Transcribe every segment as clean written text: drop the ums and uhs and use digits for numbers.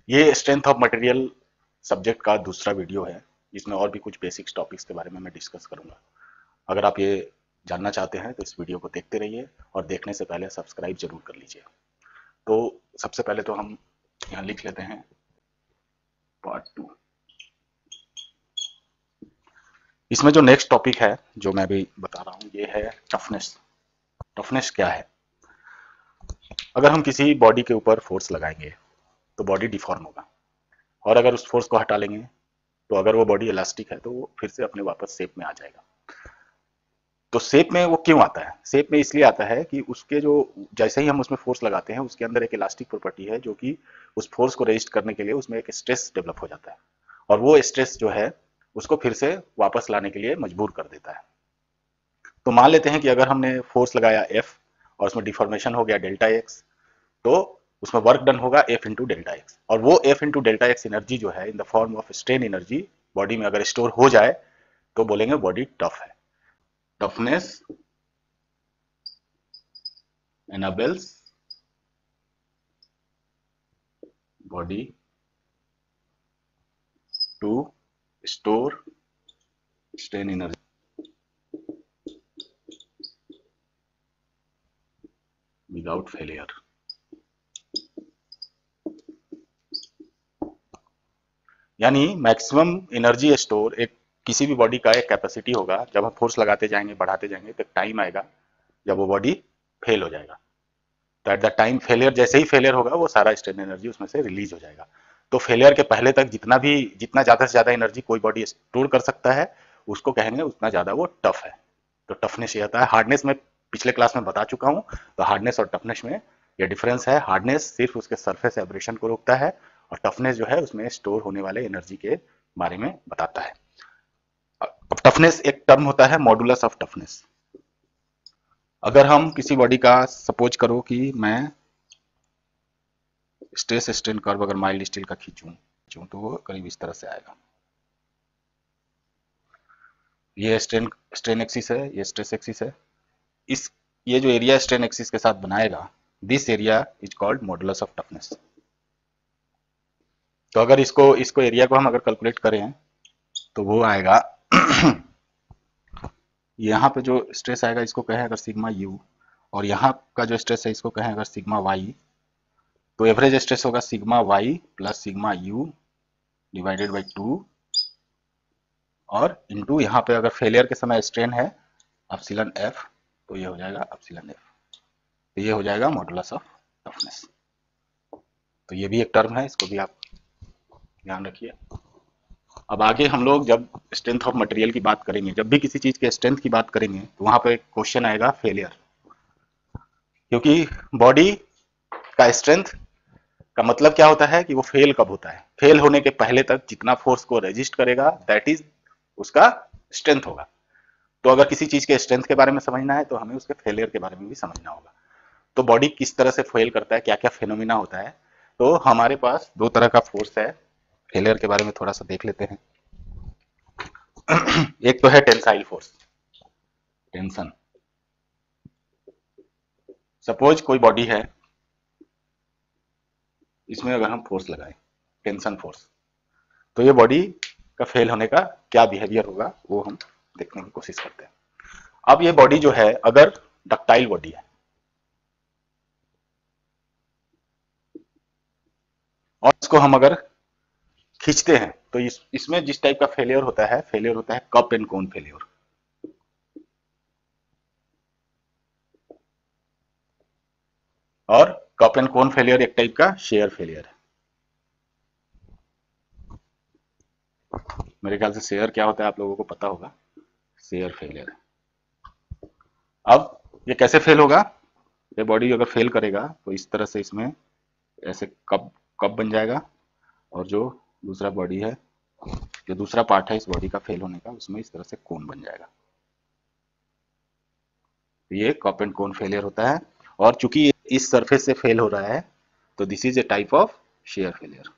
ये strength of material subject का दूसरा वीडियो है, जिसमें और भी कुछ बेसिक्स टॉपिक्स के बारे में मैं डिस्कस करूंगा। अगर आप ये जानना चाहते हैं तो इस वीडियो को देखते रहिए और देखने से पहले सब्सक्राइब जरूर कर लीजिए। तो सबसे पहले तो हम यहाँ लिख लेते हैं पार्ट 2। इसमें जो नेक्स्ट टॉपिक है जो मैं भी बता रहा हूँ ये है टफनेस। टफनेस क्या है? अगर हम किसी बॉडी के ऊपर फोर्स लगाएंगे तो बॉडी डिफॉर्म होगा, और अगर उस फोर्स को हटा लेंगे तो अगर वो बॉडी इलास्टिक है तो वो फिर से अपने वापस शेप में आ जाएगा। तो शेप में वो क्यों आता है? शेप में इसलिए आता है कि उसके जो जैसे ही हम उसमें फोर्स लगाते हैं उसके अंदर एक इलास्टिक प्रॉपर्टी है जो कि उस फोर्स को रेजिस्ट करने के लिए उसमें एक स्ट्रेस डेवलप हो जाता है, और वो स्ट्रेस जो है उसको फिर से वापस लाने के लिए मजबूर कर देता है। तो मान लेते हैं कि अगर हमने फोर्स लगाया F और उसमें डिफॉर्मेशन हो गया डेल्टा एक्स, तो उसमें वर्क डन होगा F इंटू डेल्टा एक्स, और वो F into delta X energy जो है in the form of strain energy body में अगर स्टोर हो जाए तो बोलेंगे बॉडी टफ है। Toughness enables body to store strain energy without failure। यानी मैक्सिमम एनर्जी स्टोर एक किसी भी बॉडी का एक कैपेसिटी होगा, जब हम फोर्स लगाते जाएंगे बढ़ाते जाएंगे तो टाइम आएगा जब वो बॉडी फेल हो जाएगा। तो एट द टाइम फेलियर, जैसे ही फेलियर होगा वो सारा स्ट्रेन एनर्जी उसमें से रिलीज हो जाएगा। तो फेलियर के पहले तक जितना ज्यादा से ज्यादा एनर्जी कोई बॉडी स्टोर कर सकता है उसको कहेंगे उतना ज्यादा वो टफ है। तो टफनेस ये आता है। हार्डनेस में पिछले क्लास में बता चुका हूँ। तो हार्डनेस और टफनेस में ये डिफरेंस है। हार्डनेस सिर्फ उसके सरफेस एब्रेशन को रोकता है, और टफनेस जो है उसमें स्टोर होने वाले एनर्जी के बारे में बताता है। अब टफनेस एक टर्म होता है मॉडुलस ऑफ टफनेस। अगर हम किसी बॉडी का सपोज करो कि मैं स्ट्रेस स्ट्रेन कर्व अगर माइल्ड स्टील का खींचूं तो वो करीब इस तरह से आएगा। ये स्ट्रेन स्ट्रेन एक्सिस है, ये स्ट्रेस एक्सिस है। इस ये जो एरिया स्ट्रेन एक्सिस के साथ बनाएगा, this area is called modulus of toughness. तो अगर इसको इसको एरिया को हम अगर कैलकुलेट करें तो वो आएगा यहाँ पे जो स्ट्रेस आएगा इसको कहें अगर सिग्मा यू, और यहाँ का जो स्ट्रेस है इसको कहें अगर सिग्मा वाई, तो एवरेज स्ट्रेस होगा sigma Y plus sigma U divided by 2, और इनटू यहाँ पे अगर फेलियर के समय स्ट्रेन है एप्सिलॉन एफ, तो ये हो जाएगा एप्सिलॉन एफ। तो ये हो जाएगा मॉडुलस ऑफ टफनेस। तो ये भी एक टर्म है, इसको भी आप ध्यान रखिए। अब आगे हम लोग जब स्ट्रेंथ ऑफ मटेरियल की बात करेंगे, जब भी किसी चीज के स्ट्रेंथ की बात करेंगे तो वहां पे क्वेश्चन आएगा फेलियर, क्योंकि बॉडी का स्ट्रेंथ का मतलब क्या होता है कि वो फेल कब होता है। फेल होने के पहले तक जितना फोर्स को रेजिस्ट करेगा दैट इज उसका स्ट्रेंथ होगा। तो अगर किसी चीज के स्ट्रेंथ के बारे में समझना है तो हमें उसके फेलियर के बारे में भी समझना होगा। तो बॉडी किस तरह से फेल करता है, क्या क्या फेनोमिना होता है। तो हमारे पास दो तरह का फोर्स है। फेलियर के बारे में थोड़ा सा देख लेते हैं। एक तो है टेंसाइल फोर्स, टेंशन। सपोज कोई बॉडी है, इसमें अगर हम फोर्स लगाएं टेंशन फोर्स, तो ये बॉडी का फेल होने का क्या बिहेवियर होगा वो हम देखने की कोशिश करते हैं। अब ये बॉडी जो है अगर डक्टाइल बॉडी है और इसको हम अगर खींचते हैं तो इसमें जिस टाइप का फेलियर होता है कप एंड कोन फेलियर। और कप एंड कोन फेलियर एक टाइप का शेयर फेलियर है। मेरे ख्याल से शेयर क्या होता है आप लोगों को पता होगा, शेयर फेलियर। अब ये कैसे फेल होगा? ये बॉडी अगर फेल करेगा तो इस तरह से इसमें ऐसे कप कप बन जाएगा, और जो दूसरा बॉडी है, जो दूसरा पार्ट है इस बॉडी का फेल होने का, उसमें इस तरह से कोन बन जाएगा। ये कप एंड कोन फेलियर होता है। और चूंकि इस सरफेस से फेल हो रहा है तो this is a type of shear failure.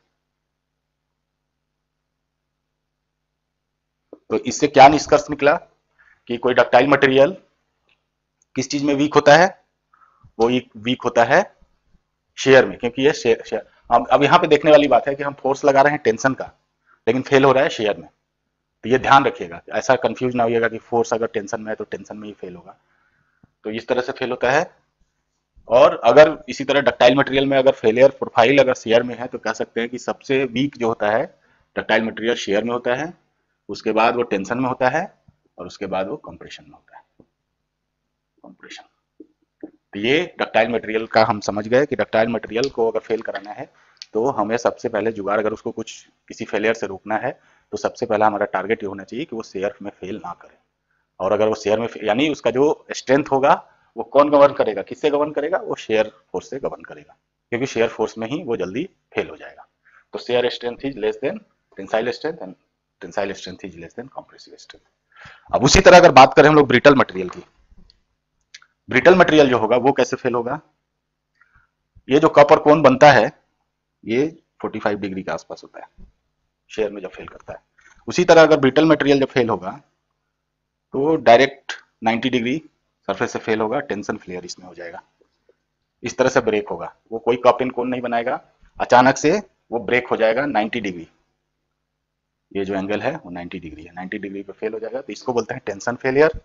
तो इससे क्या निष्कर्ष निकला कि कोई डक्टाइल मटेरियल किस चीज में वीक होता है? वो वीक होता है शेयर में, क्योंकि ये शेयर अब यहाँ पे देखने वाली बात है कि हम फोर्स लगा रहे हैं टेंशन का, लेकिन फेल हो रहा है शेयर में। तो ये ध्यान रखिएगा, ऐसा कंफ्यूज ना होइएगा कि फोर्स अगर टेंशन में है तो टेंशन में ही फेल होगा। तो इस तरह से फेल होता है। और अगर इसी तरह डक्टाइल मटेरियल में अगर फेलियर प्रोफाइल अगर शेयर में है तो कह सकते हैं कि सबसे वीक जो होता है डक्टाइल मटेरियल शेयर में होता है, उसके बाद वो टेंशन में होता है, और उसके बाद वो कंप्रेशन में होता है। कंप्रेशन। तो ये डक्टाइल मटेरियल का हम समझ गए कि डक्टाइल मटेरियल को अगर फेल कराना है तो हमें सबसे पहले जुगाड़, अगर उसको कुछ किसी फेलियर से रोकना है तो सबसे पहला हमारा टारगेट ये होना चाहिए कि वो शेयर में फेल ना करे। और अगर वो शेयर में यानी उसका जो स्ट्रेंथ होगा वो कौन गवर्न करेगा, किससे गवर्न करेगा, वो शेयर फोर्स से गवर्न करेगा, क्योंकि शेयर फोर्स में ही वो जल्दी फेल हो जाएगा। तो shear strength is less than tensile strength and tensile strength is less than compressive strength. अब उसी तरह अगर बात करें हम लोग ब्रिटल मटेरियल की, ब्रिटल मटेरियल जो होगा वो कैसे फेल होगा। ये जो कप और कोन बनता है ये 45 डिग्री के आसपास होता है शेयर में जब फेल करता है। उसी तरह अगर ब्रिटल मटेरियल जब फेल होगा तो डायरेक्ट 90 डिग्री सरफेस से फेल होगा, टेंशन फ्लेयर इसमें हो जाएगा, इस तरह से ब्रेक होगा। वो कोई कप एंड कोन नहीं बनाएगा, अचानक से वो ब्रेक हो जाएगा 90 डिग्री। ये जो एंगल है वो 90 डिग्री है, 90 डिग्री पे फेल हो जाएगा, तो इसको बोलते हैं टेंशन फेलियर।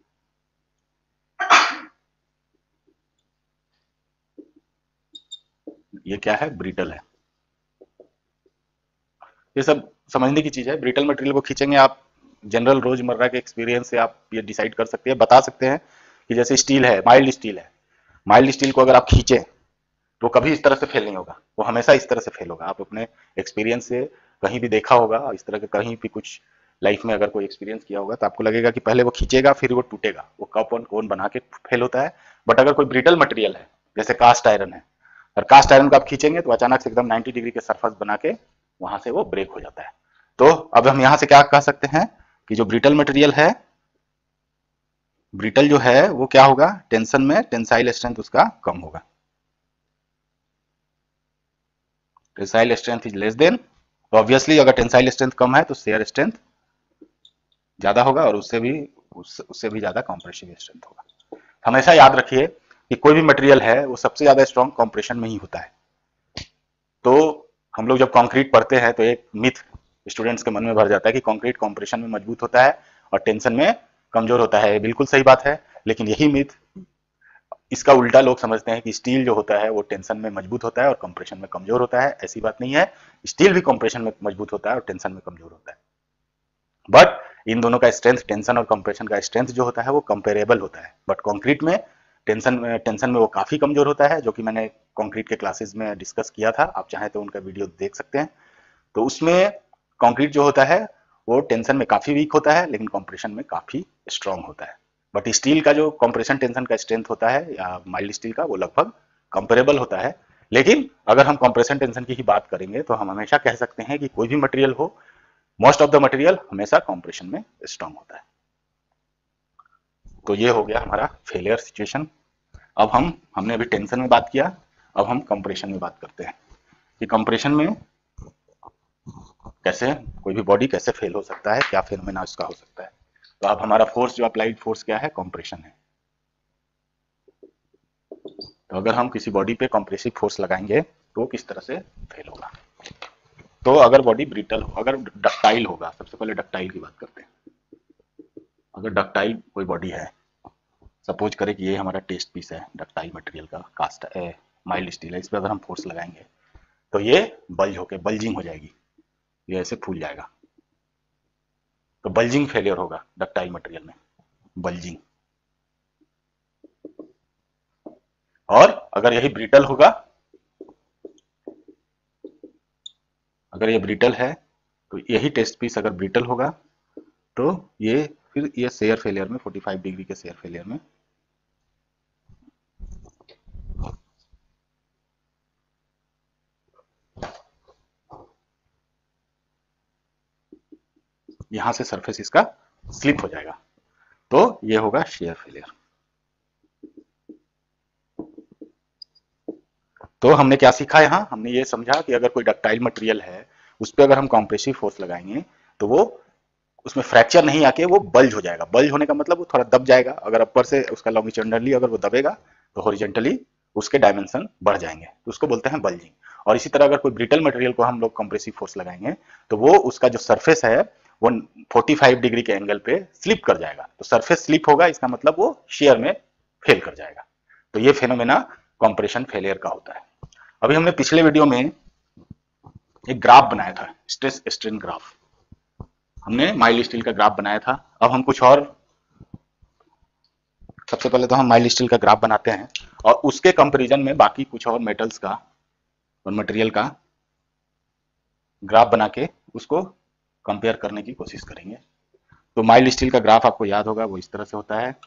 ये क्या है, ब्रिटल है। ये सब समझने की चीज है। ब्रिटल मटेरियल को खींचेंगे आप, जनरल रोजमर्रा के एक्सपीरियंस से आप ये डिसाइड कर सकते हैं, बता सकते हैं कि जैसे स्टील है, माइल्ड स्टील है, माइल्ड स्टील को अगर आप खींचे तो कभी इस तरह से फेल नहीं होगा, वो हमेशा इस तरह से फेल होगा। आप अपने एक्सपीरियंस से कहीं भी देखा होगा इस तरह के, कहीं भी कुछ लाइफ में अगर कोई एक्सपीरियंस किया होगा तो आपको लगेगा कि पहले वो खींचेगा फिर वो टूटेगा, वो कप और कोन बना के फेल होता है। बट अगर कोई ब्रिटल मटेरियल है जैसे कास्ट आयरन है, और कास्ट आयरन को आप खींचेंगे तो अचानक से एकदम 90 डिग्री के सरफेस बना के वहां से वो ब्रेक हो जाता है। तो अब हम यहां से क्या कह सकते हैं कि जो ब्रिटल मटेरियल है, ब्रिटल जो है वो क्या होगा, टेंशन में टेंसाइल स्ट्रेंथ उसका कम होगा, tensile strength is less than. तो ऑब्वियसली अगर टेंसाइल स्ट्रेंथ कम है तो शेयर स्ट्रेंथ ज्यादा होगा, और उससे भी ज्यादा कॉम्प्रेसिव स्ट्रेंथ होगा। हमेशा याद रखिए कि कोई भी मटेरियल है वो सबसे ज्यादा स्ट्रॉन्ग कॉम्प्रेशन में ही होता है। तो हम लोग जब कंक्रीट पढ़ते हैं तो एक मिथ स्टूडेंट्स के मन में भर जाता है कि कंक्रीट कंप्रेशन में मजबूत होता है और टेंशन में कमजोर होता है। बिल्कुल सही बात है, लेकिन यही मिथ, इसका उल्टा लोग समझते हैं कि स्टील जो होता है वो टेंशन में मजबूत होता है और कंप्रेशन में कमजोर होता है। ऐसी बात नहीं है, स्टील भी कंप्रेशन में मजबूत होता है और टेंशन में कमजोर होता है। बट इन दोनों का स्ट्रेंथ, टेंशन और कंप्रेशन का स्ट्रेंथ जो होता है वो कंपेरेबल होता है। बट कंक्रीट में टेंशन में वो काफी कमजोर होता है, जो कि मैंने कंक्रीट के क्लासेस में डिस्कस किया था, आप चाहें तो उनका वीडियो देख सकते हैं। तो उसमें कंक्रीट जो होता है वो टेंशन में काफी वीक होता है लेकिन कंप्रेशन में काफी स्ट्रांग होता है। बट स्टील का जो कंप्रेशन टेंशन का स्ट्रेंथ होता है या माइल्ड स्टील का, वो लगभग कंपेरेबल होता है। लेकिन अगर हम कंप्रेशन टेंशन की ही बात करेंगे तो हम हमेशा कह सकते हैं कि कोई भी मटेरियल हो, मोस्ट ऑफ द मटेरियल हमेशा कंप्रेशन में स्ट्रांग होता है। तो ये हो गया हमारा फेलियर सिचुएशन। अब हमने अभी टेंशन में बात किया, अब हम कंप्रेशन में बात करते हैं कि कंप्रेशन में कैसे कोई भी बॉडी कैसे फेल हो सकता है, क्या फेनोमेना उसका हो सकता है। तो अब हमारा फोर्स जो अप्लाइड फोर्स क्या है, कंप्रेशन है। तो अगर हम किसी बॉडी पे कंप्रेसिव फोर्स लगाएंगे तो किस तरह से फेल होगा। तो अगर बॉडी ब्रिटल हो, अगर डक्टाइल होगा, सबसे पहले डक्टाइल की बात करते हैं। अगर डक्टाइल कोई बॉडी है, सपोज करें कि ये हमारा टेस्ट पीस है डक्टाइल मटेरियल का, कास्ट माइल्ड स्टील है, इस पर अगर हम फोर्स लगाएंगे तो ये बल्ज होके बल्जिंग हो जाएगी, ये ऐसे फूल जाएगा। तो बल्जिंग फेलियर होगा डक्टाइल मटेरियल में, बल्जिंग। और अगर यही ब्रिटल होगा, अगर ये ब्रिटल है तो यही टेस्ट पीस अगर ब्रिटल होगा तो ये फिर ये शेयर फेलियर में, 45 डिग्री के शेयर फेलियर में यहां से सरफेस इसका स्लिप हो जाएगा, तो ये होगा शेयर फेलियर। तो हमने क्या सीखा यहाँ, हमने ये समझा कि अगर कोई डक्टाइल मटेरियल है उस पर अगर हम कॉम्प्रेसिव फोर्स लगाएंगे तो वो उसमें फ्रैक्चर नहीं आके वो बल्ज हो जाएगा। बल्ज होने का मतलब वो थोड़ा दब जाएगा, अगर अपर से उसका लॉन्गिट्यूडनली अगर वो दबेगा तो हॉरिजॉन्टली उसके डायमेंशन बढ़ जाएंगे, तो उसको बोलते हैं बल्जिंग। और इसी तरह अगर कोई ब्रिटल मटेरियल को हम लोग कंप्रेसिव फोर्स लगाएंगे तो वो उसका जो सरफेस है वो 45 डिग्री के एंगल पे स्लिप कर जाएगा। तो सरफेस स्लिप होगा, इसका मतलब वो शेयर में फेल कर जाएगा। तो ये फेनोमेना कंप्रेशन फेलियर का होता है। अभी हमने पिछले वीडियो में एक ग्राफ बनाया था, स्ट्रेस स्ट्रेन ग्राफ। हमने माइल्ड स्टील का ग्राफ बनाया था। अब हम कुछ और, सबसे पहले तो हम माइल्ड स्टील का ग्राफ बनाते हैं और उसके कंपैरिजन में बाकी कुछ और मेटल्स का और मटेरियल का ग्राफ बना के उसको कंपेयर करने की कोशिश करेंगे। तो माइल्ड स्टील का ग्राफ आपको याद होगा, वो इस तरह से होता है,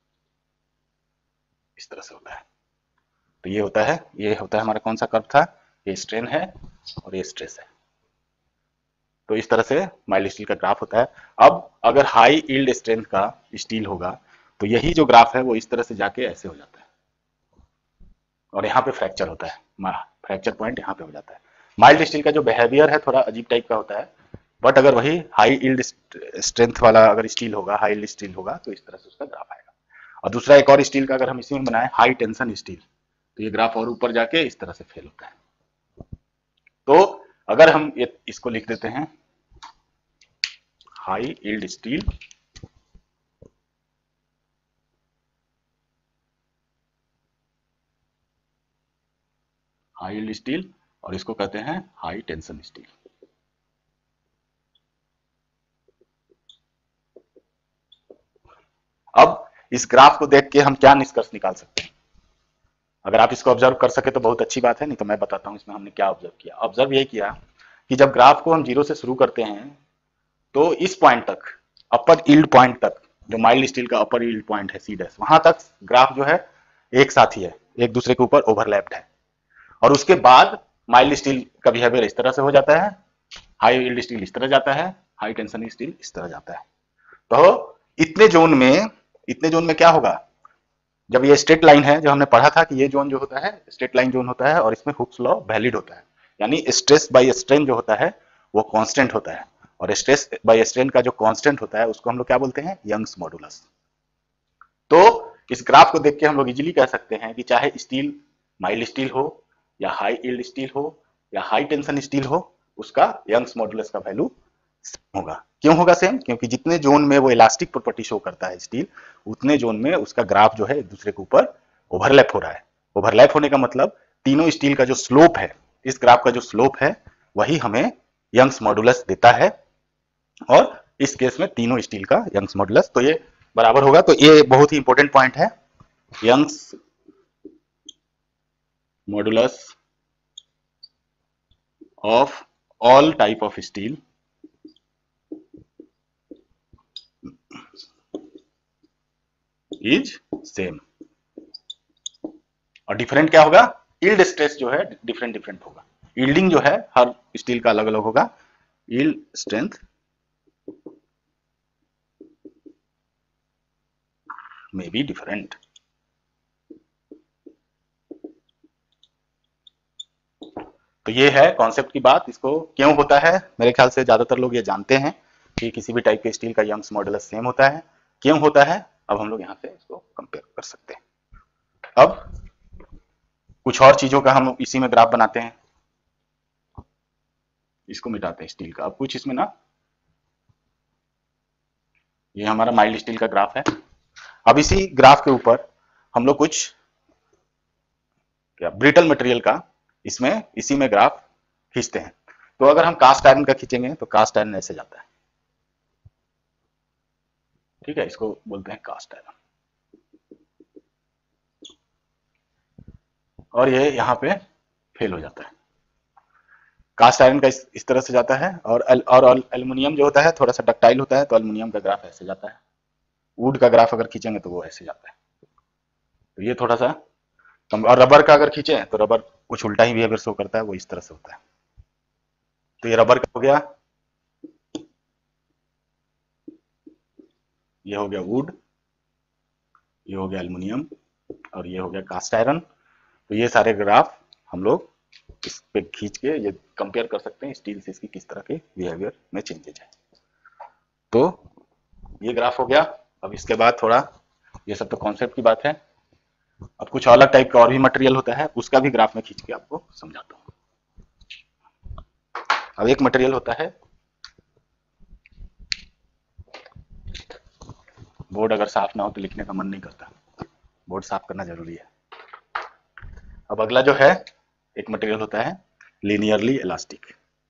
इस तरह से होता है। तो ये होता है हमारा कौन सा कर्व था, ये स्ट्रेन है और ये स्ट्रेस है। तो इस तरह से माइल्ड स्टील का ग्राफ होता है। अब अगर हाई यील्ड स्ट्रेंथ का स्टील होगा तो यही जो ग्राफ है वो इस तरह से जाके ऐसे हो जाता है और यहाँ पे फ्रैक्चर होता है, फ्रैक्चर पॉइंट यहाँ पे हो जाता है। माइल्ड स्टील का जो बिहेवियर है थोड़ा अजीब टाइप का होता है, बट अगर वही हाई यील्ड स्ट्रेंथ वाला अगर स्टील होगा, हाई यील्ड स्टील होगा तो इस तरह से उसका ग्राफ आएगा। और दूसरा एक और स्टील का अगर हम इसी में बनाए हाई टेंशन स्टील, तो ये ग्राफ और ऊपर जाके इस तरह से फेल होता है। तो अगर हम इसको लिख देते हैं high yield steel, high yield steel, और इसको कहते हैं हाई टेंशन स्टील। अब इस ग्राफ को देख के हम क्या निष्कर्ष निकाल सकते हैं? अगर आप इसको ऑब्जर्व कर सके तो बहुत अच्छी बात है, नहीं तो मैं बताता हूं इसमें हमने क्या ऑब्जर्व किया। ऑब्जर्व ये किया कि जब ग्राफ को हम जीरो से शुरू करते हैं तो इस पॉइंट तक, अपर यील्ड पॉइंट तक, जो माइल्ड स्टील का अपर यील्ड पॉइंट है सी डैश, वहां तक ग्राफ जो है एक साथ ही है, एक दूसरे के ऊपर ओवरलैप्ड है। और उसके बाद माइल्ड स्टील का बिहेवियर इस तरह से हो जाता है, हाई यील्ड स्टील इस तरह जाता है, हाई टेंशन स्टील इस तरह जाता है। तो इतने जोन में क्या होगा, जब ये स्ट्रेट लाइन है, जो हमने पढ़ा था कि ये जोन जो होता है स्ट्रेट लाइन जोन होता है और इसमें हुक्स लॉ वैलिड होता है, यानी स्ट्रेस बाय स्ट्रेन जो होता है वो कांस्टेंट होता है। और स्ट्रेस बाय स्ट्रेन का जो कांस्टेंट होता है उसको हम लोग क्या बोलते हैं, यंग्स मॉडुलस। तो इस ग्राफ को देख के हम लोग इजीली कह सकते हैं कि चाहे स्टील माइल्ड स्टील हो या हाई यील्ड स्टील हो या हाई टेंशन स्टील हो, उसका यंग्स मॉडुलस का वैल्यू होगा। क्यों होगा सेम? क्योंकि जितने जोन में वो इलास्टिक प्रॉपर्टी शो करता है स्टील, उतने जोन में उसका ग्राफ जो है एक दूसरे के ऊपर ओवरलैप हो रहा है। ओवरलैप होने का मतलब तीनों स्टील का जो स्लोप है, इस ग्राफ का जो स्लोप है वही हमें यंग्स मॉडुलस देता है। और इस केस में तीनों स्टील का यंग्स मॉडुलस, तो ये बराबर होगा। तो ये बहुत ही इंपॉर्टेंट पॉइंट है, Young's modulus of all type of steel is same. और डिफरेंट क्या होगा, यील्ड स्ट्रेस जो है डिफरेंट डिफरेंट होगा। यील्डिंग जो है हर स्टील का अलग अलग होगा, यील्ड स्ट्रेंथ में बी डिफरेंट। तो ये है कॉन्सेप्ट की बात। इसको क्यों होता है, मेरे ख्याल से ज्यादातर लोग ये जानते हैं कि किसी भी टाइप के स्टील का यंग्स मॉडुलस सेम होता है। क्यों होता है, अब हम लोग यहाँ से इसको कंपेयर कर सकते हैं। अब कुछ और चीजों का हम इसी में ग्राफ बनाते हैं, इसको मिटाते हैं स्टील का। अब कुछ इसमें ना, ये हमारा माइल्ड स्टील का ग्राफ है। अब इसी ग्राफ के ऊपर हम लोग कुछ क्या ब्रिटल मटेरियल का इसमें इसी में ग्राफ खींचते हैं। तो अगर हम कास्ट आयरन का खींचेंगे तो कास्ट आयरन ऐसे जाता है, ठीक है, इसको बोलते हैं कास्ट आयरन। और ये यहाँ पे फेल हो जाता है। कास्ट आयरन का इस तरह से जाता है। और एल्युमिनियम जो होता है थोड़ा सा डक्टाइल होता है, तो एल्युमिनियम का ग्राफ ऐसे जाता है। वुड का ग्राफ अगर खींचेंगे तो वो ऐसे जाता है। तो ये थोड़ा सा कम। और रबर का अगर खींचे तो रबर कुछ उल्टा ही बिहेवियर शो करता है, वो इस तरह से होता है। तो ये रबर का हो गया, ये हो गया वुड, ये हो गया एल्युमिनियम, और ये हो गया कास्ट आयरन। तो ये सारे ग्राफ हम लोग इस पे खींच के ये कंपेयर कर सकते हैं स्टील से इसकी किस तरह के बिहेवियर में चेंजेज है। तो ये ग्राफ हो गया। अब इसके बाद थोड़ा, ये सब तो कॉन्सेप्ट की बात है। अब कुछ अलग टाइप का और भी मटेरियल होता है, उसका भी ग्राफ में खींच के आपको समझाता हूँ। अब एक मटेरियल होता है, बोर्ड अगर साफ ना हो तो लिखने का मन नहीं करता, बोर्ड साफ करना जरूरी है। अब अगला जो है एक मटेरियल होता है लीनियरली इलास्टिक।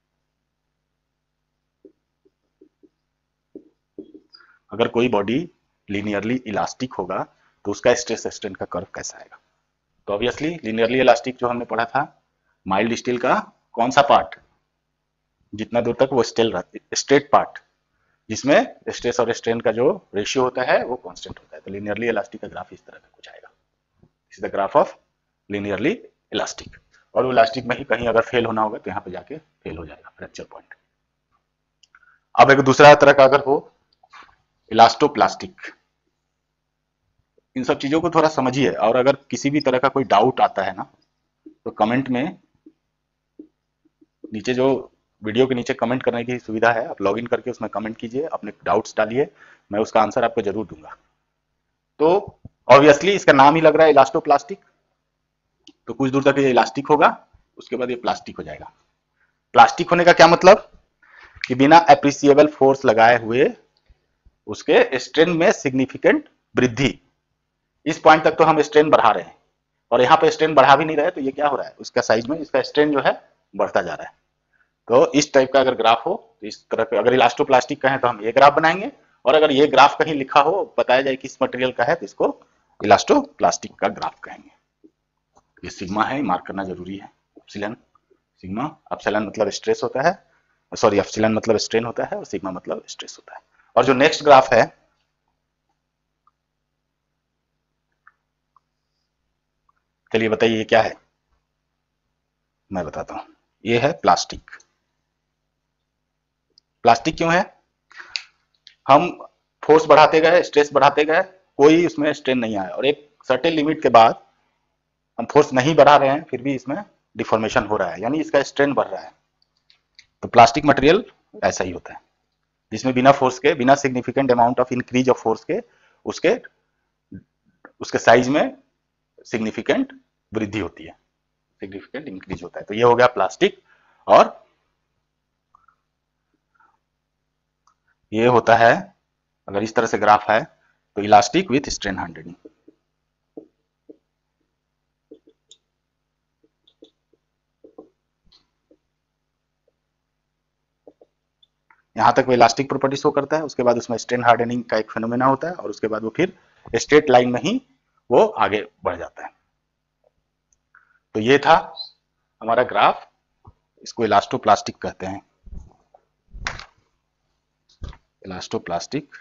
अगर कोई बॉडी लीनियरली इलास्टिक होगा तो उसका स्ट्रेस स्ट्रेन का कर्व कैसा आएगा? तो ऑब्वियसली लीनियरली इलास्टिक जो हमने पढ़ा था, माइल्ड स्टील का कौन सा पार्ट, जितना दूर तक वो स्ट्रेट पार्ट, जिसमें स्ट्रेस और स्ट्रेन का जो रेशियो होता है वो कांस्टेंट होता है। तो लीनियरली इलास्टिक का ग्राफ इस तरह का कुछ आएगा, this is the graph of linearly elastic. और वो इलास्टिक में ही कहीं अगर फेल होना होगा तो यहाँ पे जाके फेल हो जाएगा, फ्रैक्चर पॉइंट। अब एक दूसरा तरह का अगर हो इलास्टोप्लास्टिक, इन सब चीजों को थोड़ा समझिए, और अगर किसी भी तरह का कोई डाउट आता है ना तो कमेंट में नीचे जो वीडियो के नीचे कमेंट करने की सुविधा है, आप लॉगिन करके उसमें कमेंट कीजिए, अपने डाउट्स डालिए, मैं उसका आंसर आपको जरूर दूंगा। तो ऑब्वियसली इसका नाम ही लग रहा है इलास्टोप्लास्टिक, तो कुछ दूर तक ये इलास्टिक होगा, उसके बाद ये प्लास्टिक हो जाएगा। प्लास्टिक होने का क्या मतलब कि बिना एप्रिसिएबल फोर्स लगाए हुए उसके स्ट्रेन में सिग्निफिकेंट वृद्धि, इस पॉइंट तक तो हम स्ट्रेन बढ़ा रहे हैं और यहाँ पे स्ट्रेन बढ़ा भी नहीं रहे, तो ये क्या हो रहा है, उसका साइज में इसका स्ट्रेन जो है बढ़ता जा रहा है। तो इस टाइप का अगर ग्राफ हो तो इस तरह का, अगर इलास्टोप्लास्टिक का है तो हम ये ग्राफ बनाएंगे, और अगर ये ग्राफ कहीं लिखा हो बताया जाए किस मटेरियल का है तो इसको इलास्टोप्लास्टिक का ग्राफ कहेंगे। ये सिग्मा है, मार्क करना जरूरी है, एप्सिलॉन सिग्मा। एप्सिलॉन मतलब स्ट्रेस होता है, सॉरी एप्सिलॉन मतलब स्ट्रेन होता है और सिग्मा मतलब स्ट्रेस होता है। और जो नेक्स्ट ग्राफ है, चलिए बताइए ये क्या है, मैं बताता हूं। ये है प्लास्टिक। प्लास्टिक क्यों है? हम फोर्स बढ़ाते गए, स्ट्रेस बढ़ाते गए, कोई उसमें स्ट्रेन नहीं आया, और एक सर्टेन लिमिट के बाद हम फोर्स नहीं बढ़ा रहे हैं फिर भी इसमें डिफॉर्मेशन हो रहा है, यानी इसका स्ट्रेन बढ़ रहा है। तो प्लास्टिक मटेरियल ऐसा ही होता है, जिसमें बिना फोर्स के, बिना significant amount of increase of force के उसके उसके साइज में सिग्निफिकेंट वृद्धि होती है, सिग्निफिकेंट इंक्रीज होता है। तो ये हो गया प्लास्टिक। और ये होता है, अगर इस तरह से ग्राफ है तो इलास्टिक विथ स्ट्रेन हार्डनिंग। यहां तक वो इलास्टिक प्रॉपर्टी शो करता है, उसके बाद उसमें स्ट्रेन हार्डनिंग का एक फिनोमेना होता है, और उसके बाद वो फिर स्ट्रेट लाइन में ही वो आगे बढ़ जाता है। तो ये था हमारा ग्राफ, इसको इलास्टोप्लास्टिक कहते हैं, elastoplastic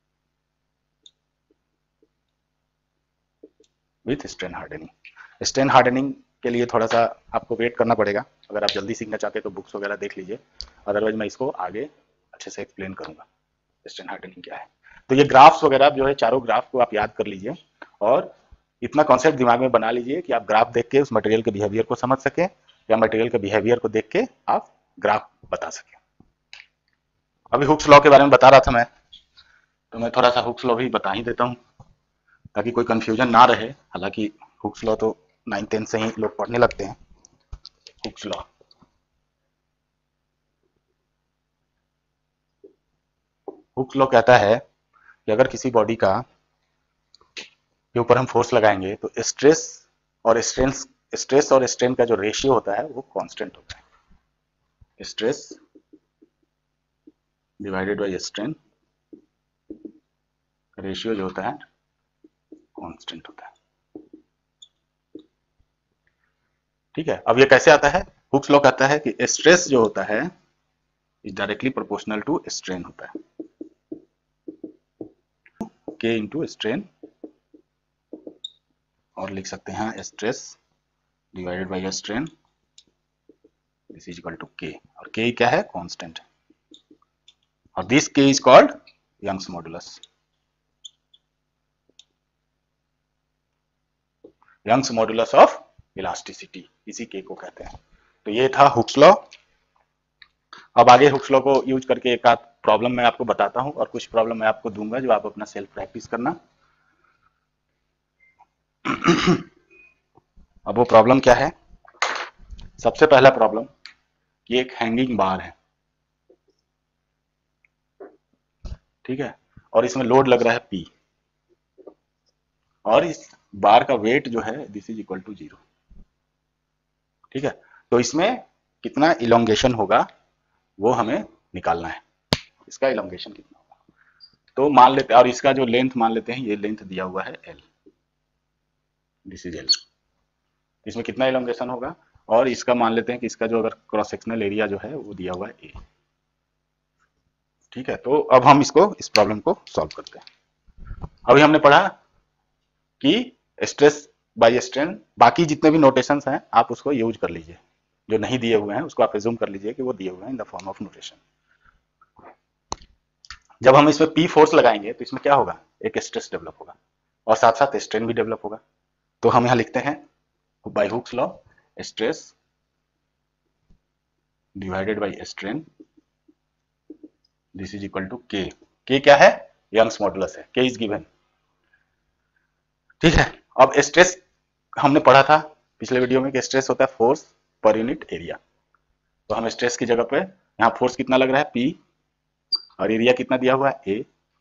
with strain hardening. Strain hardening के लिए थोड़ा सा आपको वेट करना पड़ेगा, अगर आप जल्दी सीखना चाहते हैं तो बुक्स वगैरह देख लीजिए, अदरवाइज मैं इसको आगे अच्छे से एक्सप्लेन करूंगा स्ट्रेन हार्डनिंग क्या है। तो ये ग्राफ्स वगैरह जो है, चारों ग्राफ को आप याद कर लीजिए, और इतना कॉन्सेप्ट दिमाग में बना लीजिए कि आप ग्राफ देख के उस मटेरियल के बिहेवियर को समझ सके, या मटेरियल के बिहेवियर को देख के आप ग्राफ बता सके। अभी हुक्स लॉ के बारे में बता रहा था मैं, तो मैं थोड़ा सा हुक्स लॉ भी बता ही देता हूँ ताकि कोई कंफ्यूजन ना रहे। हालांकि हुक्स लॉ तो 9th-10th से ही लोग पढ़ने लगते हैं। हुक्स लॉ, हुक्स लॉ कहता है कि अगर किसी बॉडी का के ऊपर हम फोर्स लगाएंगे तो स्ट्रेस और स्ट्रेन का जो रेशियो होता है वो कांस्टेंट होता है। Stress divided by strain, ratio जो होता है कांस्टेंट होता है। ठीक है, अब ये कैसे आता है? हुक्स लॉ कहता है कि स्ट्रेस जो होता है is directly proportional to strain होता है, के इंटू स्ट्रेन, और लिख सकते हैं stress divided by strain this is equal to K, और के क्या है? कांस्टेंट, और this K is called Young's modulus. Young's modulus of elasticity, इसी के को कहते हैं। तो ये था हुक्स लॉ। अब आगे हुक्स लॉ को यूज करके एक आध प्रॉब्लम मैं आपको बताता हूं, और कुछ प्रॉब्लम मैं आपको दूंगा जो आप अपना सेल्फ प्रैक्टिस करना। अब वो प्रॉब्लम क्या है? सबसे पहला प्रॉब्लम, ये एक हैंगिंग बार है, ठीक है, और इसमें लोड लग रहा है P, और इस बार का वेट जो है दिस इज इक्वल टू 0। ठीक है, तो इसमें कितना इलोंगेशन होगा वो हमें निकालना है, इसका इलोंगेशन कितना होगा। तो मान लेते हैं, और इसका जो लेंथ मान लेते हैं, ये लेंथ दिया हुआ है L, दिस इज L, इसमें कितना इलोंगेशन होगा, और इसका मान लेते हैं कि इसका जो अगर क्रॉस सेक्शनल एरिया जो है वो दिया हुआ है A। ठीक है, तो अब हम इस प्रॉब्लम को सॉल्व करते हैं। अभी हमने पढ़ा कि स्ट्रेस बाय स्ट्रेन, बाकी जितने भी नोटेशंस हैं आप उसको यूज कर लीजिए, जो नहीं दिए हुए हैं उसको आप एज्यूम कर लीजिए कि वो दिए हुए हैं in the form of notation. जब हम इसमें P फोर्स लगाएंगे तो इसमें क्या होगा, एक स्ट्रेस डेवलप होगा और साथ साथ स्ट्रेन भी डेवलप होगा। तो हम यहाँ लिखते हैं by Hooke's law, stress divided by strain this is equal to K। K क्या है, यंग्स मॉडुलस है, K इज गिवन। ठीक है, अब स्ट्रेस हमने पढ़ा था पिछले वीडियो में कि स्ट्रेस होता है फोर्स पर यूनिट एरिया। तो हम स्ट्रेस की जगह पे यहाँ फोर्स कितना लग रहा है P, और एरिया कितना दिया हुआ है A,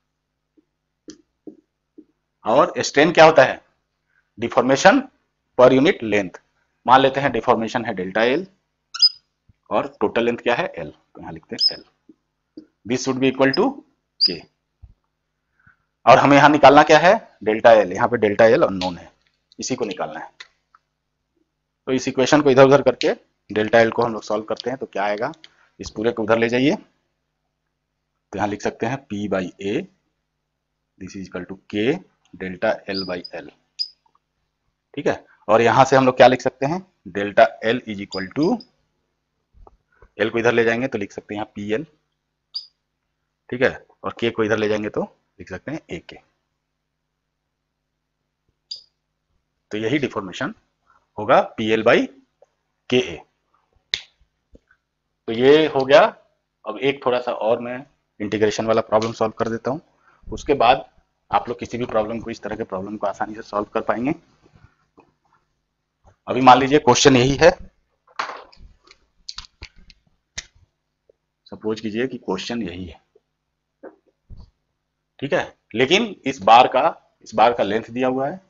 और स्ट्रेन क्या होता है, डिफॉर्मेशन पर यूनिट लेंथ। मान लेते हैं डिफॉर्मेशन है डेल्टा L और टोटल लेंथ क्या है L, तो यहाँ लिखते हैं L, this should be equal to K। और हमें यहाँ निकालना क्या है, डेल्टा L, यहाँ पे डेल्टा L अननोन है, इसी को निकालना है। तो इस इक्वेशन को इधर उधर करके डेल्टा L को हम लोग सॉल्व करते हैं, तो क्या आएगा, इस पूरे को उधर ले जाइए, तो यहाँ लिख सकते हैं P by A this is equal to K delta L by L। ठीक है, और यहां से हम लोग क्या लिख सकते हैं, delta L is equal to, L को इधर ले जाएंगे तो लिख सकते हैं यहाँ PL। ठीक है, और K को इधर ले जाएंगे तो लिख सकते हैं AK। तो यही डिफॉर्मेशन होगा PL बाई KA। तो ये हो गया। अब एक थोड़ा सा और मैं इंटीग्रेशन वाला प्रॉब्लम सॉल्व कर देता हूं, उसके बाद आप लोग किसी भी प्रॉब्लम को, इस तरह के प्रॉब्लम को आसानी से सॉल्व कर पाएंगे। अभी मान लीजिए क्वेश्चन यही है, सपोज कीजिए कि क्वेश्चन यही है। ठीक है, लेकिन इस बार का लेंथ दिया हुआ है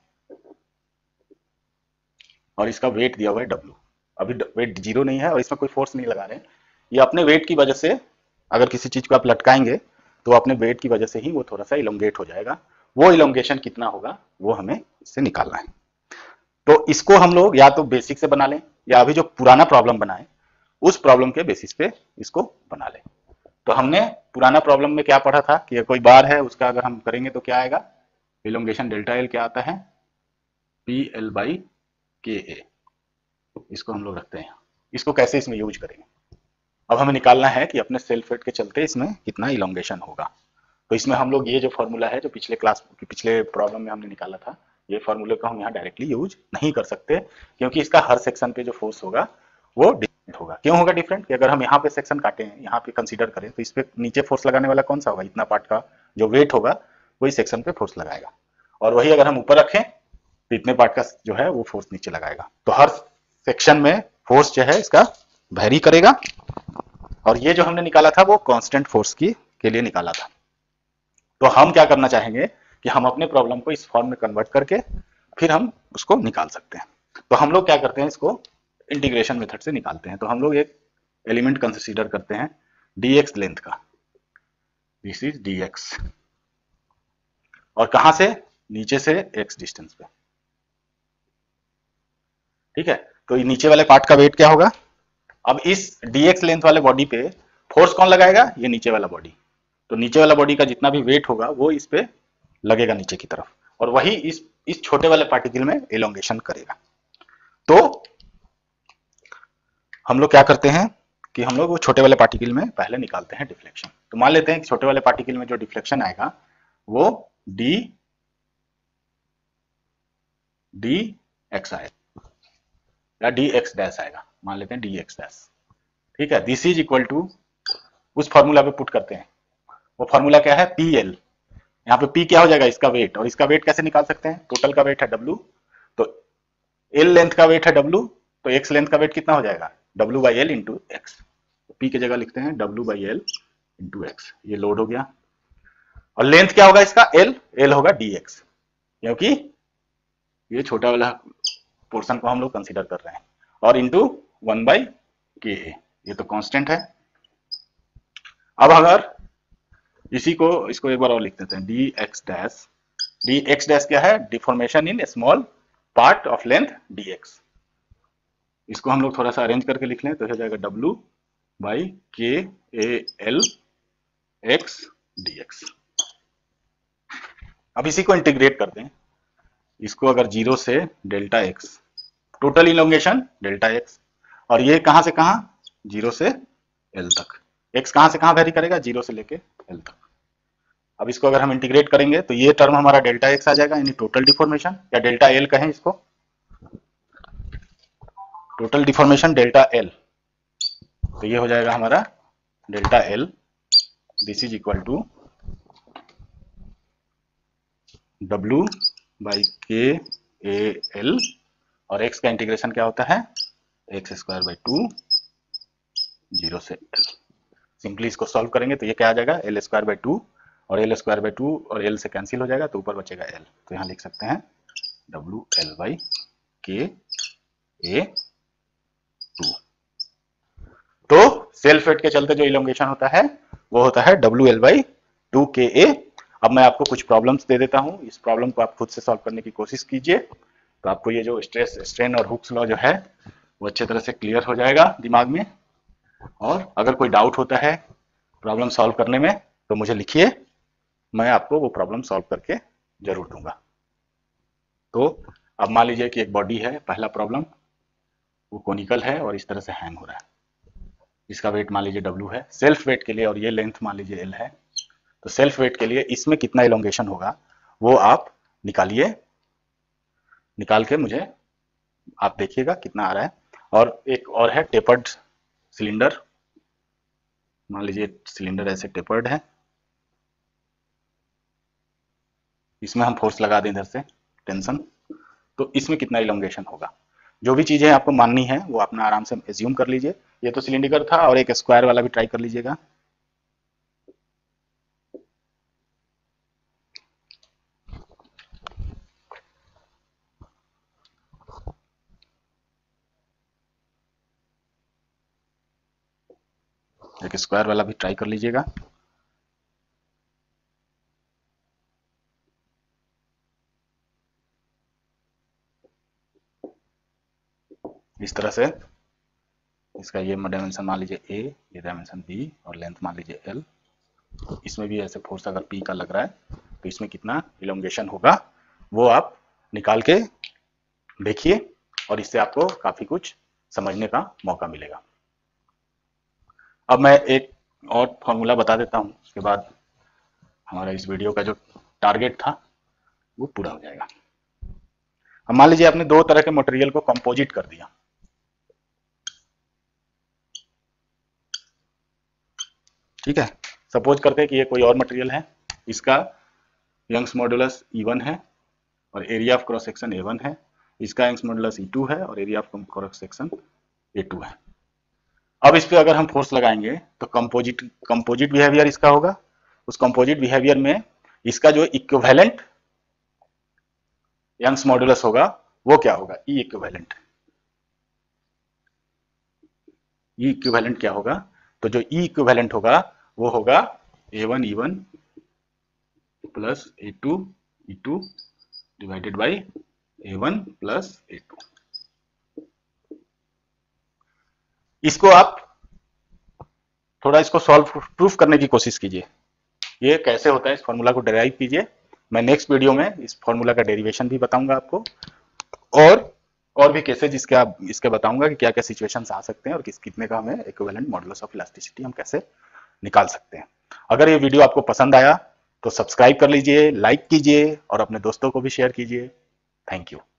और इसका वेट दिया हुआ है W। अभी वेट 0 नहीं है और इसमें कोई फोर्स नहीं लगा रहे हैं, ये अपने वेट की वजह से, अगर किसी चीज को आप लटकाएंगे तो अपने वेट की वजह से ही वो थोड़ा सा इलोंगेट हो जाएगा। वो इलोंगेशन कितना होगा वो हमें इससे निकालना है। तो इसको हम लोग या तो बेसिक से बना लें, या अभी जो पुराना प्रॉब्लम बनाए उस प्रॉब्लम के बेसिस पे इसको बना लें। तो हमने पुराना प्रॉब्लम में क्या पढ़ा था कि कोई बार है, उसका अगर हम करेंगे तो क्या आएगा, इलोंगेशन डेल्टा L क्या आता है, PL बाई KA। इसको हम लोग रखते हैं, इसको कैसे इसमें यूज करेंगे। अब हमें निकालना है कि अपने सेल्फ वेट के चलते इसमें कितना इलोंगेशन होगा। तो इसमें हम लोग ये जो फॉर्मूला है जो पिछले प्रॉब्लम में हमने निकाला था, ये फॉर्मूले को हम यहाँ डायरेक्टली यूज नहीं कर सकते, क्योंकि इसका हर सेक्शन पे जो फोर्स होगा वो डिफरेंट होगा। क्यों होगा डिफरेंट, कि अगर हम यहाँ पे सेक्शन काटे हैं, यहाँ पे कंसीडर करें, तो इस पे नीचे फोर्स लगाने वाला कौन सा होगा, इतना पार्ट का जो वेट होगा वही सेक्शन पे फोर्स लगाएगा, और वही अगर हम ऊपर रखें तो इतने पार्ट का जो है वो फोर्स नीचे लगाएगा। तो हर सेक्शन में फोर्स जो है इसका वेरी करेगा, और ये जो हमने निकाला था वो कांस्टेंट फोर्स के लिए निकाला था। तो हम क्या करना चाहेंगे कि हम अपने प्रॉब्लम को इस फॉर्म में कन्वर्ट करके फिर हम उसको निकाल सकते हैं। तो हम लोग क्या करते हैं, इसको इंटीग्रेशन मेथड से निकालते हैं। तो हम लोग एक एलिमेंट कंसीडर करते हैं dx लेंथ का, दिस इज dx, और कहां से, नीचे से x डिस्टेंस पे। ठीक है, तो ये नीचे वाले पार्ट का वेट क्या होगा। अब इस dx लेंथ वाले बॉडी पे फोर्स कौन लगाएगा, ये नीचे वाला बॉडी। तो नीचे वाला बॉडी का जितना भी वेट होगा वो इस पे लगेगा नीचे की तरफ, और वही इस छोटे वाले पार्टिकल में एलोंगेशन करेगा। तो हम लोग क्या करते हैं कि हम लोग वो छोटे वाले पार्टिकल में पहले निकालते हैं डिफ्लेक्शन। तो मान लेते हैं कि छोटे वाले पार्टिकल में जो डिफ्लेक्शन आएगा वो डी एक्स आएगा या डी एक्स डैश आएगा, मान लेते हैं डी एक्स डैश। ठीक है, दिस इज इक्वल टू, उस फॉर्मूला पे पुट करते हैं, वो फॉर्मूला क्या है, पी एल। यहाँ पे पी क्या हो जाएगा, इसका वेट, और इसका वेट कैसे निकाल सकते हैं, टोटल का वेट है डब्ल्यू, तो एल लेंथ का वेट है डब्ल्यू, तो एक्स लेंथ का वेट कितना हो जाएगा, W by L into x. P की जगह लिखते हैं W by L into x. ये लोड हो गया, और लेंथ क्या होगा इसका, एल, एल होगा dx, क्योंकि ये छोटा वाला पोर्शन को हम लोग कंसीडर कर रहे हैं, और इंटू 1/ka, ये तो कांस्टेंट है। अब अगर इसी को, इसको एक बार और लिख देते हैं, dx डैश, dx डैश क्या है, deformation in small part of length dx। इसको हम लोग थोड़ा सा अरेंज करके लिख लें तो हो जाएगा w/k_a_l x dx। अब इसी को इंटीग्रेट कर दें, इसको अगर 0 से delta x, total elongation delta x, और ये कहां से कहां, 0 से l तक, x कहां से कहां वेरी करेगा, 0 से लेके l तक। अब इसको अगर हम इंटीग्रेट करेंगे तो ये टर्म हमारा डेल्टा x आ जाएगा, यानी टोटल डिफॉर्मेशन, या डेल्टा l कहें इसको, टोटल डिफॉर्मेशन डेल्टा l, तो ये हो जाएगा हमारा delta l, this is equal to w/k_a_l, और x का इंटीग्रेशन क्या होता है, x²/2 0 से l। सिंपली इसको सॉल्व करेंगे तो ये क्या आ जाएगा, l²/2, और l²/2 और l से कैंसिल हो जाएगा तो ऊपर बचेगा l, तो यहां लिख सकते हैं WL/KA2। तो सेल्फ वेट के चलते जो इलोंगेशन होता है वो होता है WL/2KA। अब मैं आपको कुछ प्रॉब्लम्स दे देता हूं, इस प्रॉब्लम को आप खुद से सॉल्व करने की कोशिश कीजिए, तो आपको ये जो स्ट्रेस स्ट्रेन और हुक्स लॉ जो है वो अच्छे तरह से क्लियर हो जाएगा दिमाग में। और अगर कोई डाउट होता है प्रॉब्लम सॉल्व करने में तो मुझे लिखिए, मैं आपको वो प्रॉब्लम सॉल्व करके जरूर दूंगा। तो अब मान लीजिए कि एक बॉडी है, पहला प्रॉब्लम, वो कोनिकल है और इस तरह से हैंग हो रहा है, इसका वेट मान लीजिए W है, सेल्फ वेट के लिए, और ये लेंथ मान लीजिए L है, तो सेल्फ वेट के लिए इसमें कितना इलोंगेशन होगा वो आप निकालिए, निकाल के मुझे आप देखिएगा कितना आ रहा है। और एक और है टेपर्ड सिलेंडर, मान लीजिए सिलेंडर ऐसे टेपर्ड है, इसमें हम फोर्स लगा दें इधर से टेंशन, तो इसमें कितना इलोंगेशन होगा। जो भी चीजें आपको माननी है वो अपना आराम से एज्यूम कर लीजिए। ये तो सिलेंडर था, और एक स्क्वायर वाला भी ट्राई कर लीजिएगा। एक स्क्वायर वाला भी ट्राई कर लीजिएगा। इस तरह से इसका ये डायमेंशन मान लीजिए a, ये डायमेंशन b, और लेंथ मान लीजिए l। इसमें भी ऐसे फोर्स अगर p का लग रहा है तो इसमें कितना इलोंगेशन होगा वो आप निकाल के देखिए, और इससे आपको काफी कुछ समझने का मौका मिलेगा। अब मैं एक और फॉर्मूला बता देता हूं, उसके बाद हमारा इस वीडियो का जो टारगेट था वो पूरा हो जाएगा। अब मान लीजिए आपने दो तरह के मटेरियल को कंपोजिट कर दिया, ठीक है। सपोज करते हैं कि ये कोई और मटेरियल है, इसका यंग्स मॉडुलस E1 है और area of cross section A1 है, इसका यंग्स मॉडुलस E2 है और area of cross section A2 है। अब इस पे अगर हम फोर्स लगाएंगे तो कंपोजिट बिहेवियर इसका होगा। उस कंपोजिट बिहेवियर में इसका जो इक्विवेलेंट यंग्स मॉडुलस होगा वो क्या होगा, ई इक्विवेलेंट। ई इक्विवेलेंट क्या होगा, तो जो ई इक्विवेलेंट होगा वो होगा A1 E1 plus A2 E2 divided by A1 plus A2। इसको आप थोड़ा इसको सॉल्व प्रूफ करने की कोशिश कीजिए, ये कैसे होता है इस फॉर्मूला को डेराइव कीजिए। मैं नेक्स्ट वीडियो में इस फॉर्मूला का डेरिवेशन भी बताऊंगा आपको, और भी केसेज इसके बताऊंगा कि क्या क्या सिचुएशंस आ सकते हैं और कितने का हमें इक्विवेलेंट मॉडुलस ऑफ इलास्टिसिटी हम कैसे निकाल सकते हैं। अगर ये वीडियो आपको पसंद आया तो सब्सक्राइब कर लीजिए, लाइक कीजिए और अपने दोस्तों को भी शेयर कीजिए। Thank you.